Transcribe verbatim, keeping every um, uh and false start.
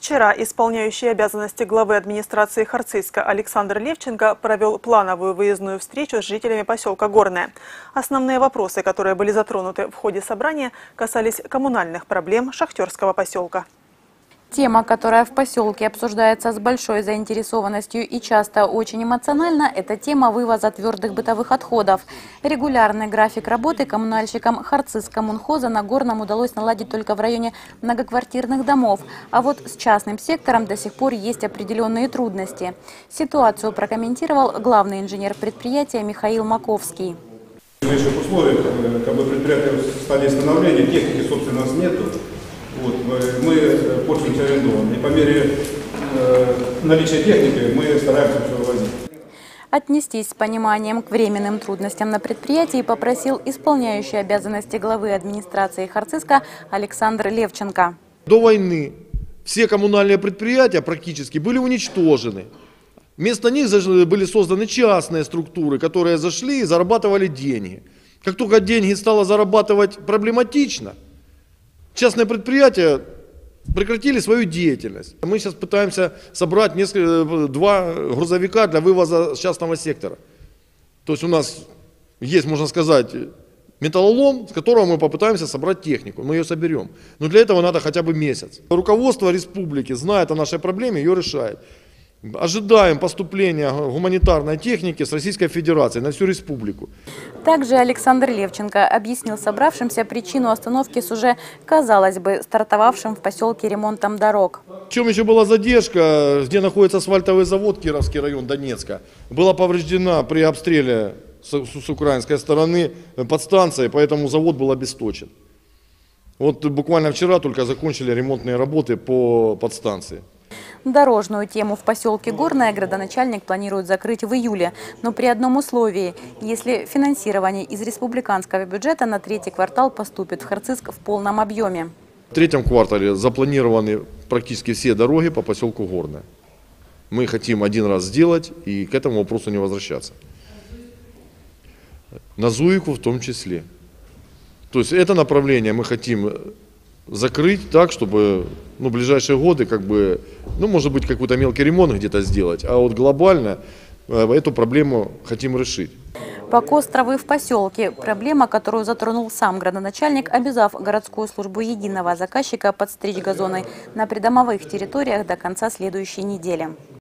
Вчера исполняющий обязанности главы администрации Харцизска Александр Левченко провел плановую выездную встречу с жителями поселка Горное. Основные вопросы, которые были затронуты в ходе собрания, касались коммунальных проблем шахтерского поселка. Тема, которая в поселке обсуждается с большой заинтересованностью и часто очень эмоционально, это тема вывоза твердых бытовых отходов. Регулярный график работы коммунальщикам Харцизскоммунхоза на Горном удалось наладить только в районе многоквартирных домов. А вот с частным сектором до сих пор есть определенные трудности. Ситуацию прокомментировал главный инженер предприятия Михаил Маковский. В наших условиях, как бы предприятие в стадии становления, техники, собственно, у нас нету. Вот, мы пользуемся арендованным. И по мере э, наличия техники мы стараемся все вывозить. Отнестись с пониманием к временным трудностям на предприятии попросил исполняющий обязанности главы администрации Харцизска Александр Левченко. До войны все коммунальные предприятия практически были уничтожены. Вместо них были созданы частные структуры, которые зашли и зарабатывали деньги. Как только деньги стало зарабатывать проблематично, частные предприятия прекратили свою деятельность. Мы сейчас пытаемся собрать несколько, два грузовика для вывоза частного сектора. То есть у нас есть, можно сказать, металлолом, с которого мы попытаемся собрать технику. Мы ее соберем. Но для этого надо хотя бы месяц. Руководство республики знает о нашей проблеме, ее решает. Ожидаем поступления гуманитарной техники с Российской Федерации на всю республику. Также Александр Левченко объяснил собравшимся причину остановки с уже, казалось бы, стартовавшим в поселке ремонтом дорог. В чем еще была задержка, где находится асфальтовый завод, Кировский район Донецка, была повреждена при обстреле с, с украинской стороны подстанция, поэтому завод был обесточен. Вот буквально вчера только закончили ремонтные работы по подстанции. Дорожную тему в поселке Горное градоначальник планирует закрыть в июле, но при одном условии – если финансирование из республиканского бюджета на третий квартал поступит в Харцизск в полном объеме. В третьем квартале запланированы практически все дороги по поселку Горное. Мы хотим один раз сделать и к этому вопросу не возвращаться. На Зуйку в том числе. То есть это направление мы хотим закрыть так, чтобы ну, в ближайшие годы, как бы, ну, может быть, какой-то мелкий ремонт где-то сделать, а вот глобально эту проблему хотим решить. Покос травы в поселке – проблема, которую затронул сам градоначальник, обязав городскую службу единого заказчика подстричь газоны на придомовых территориях до конца следующей недели.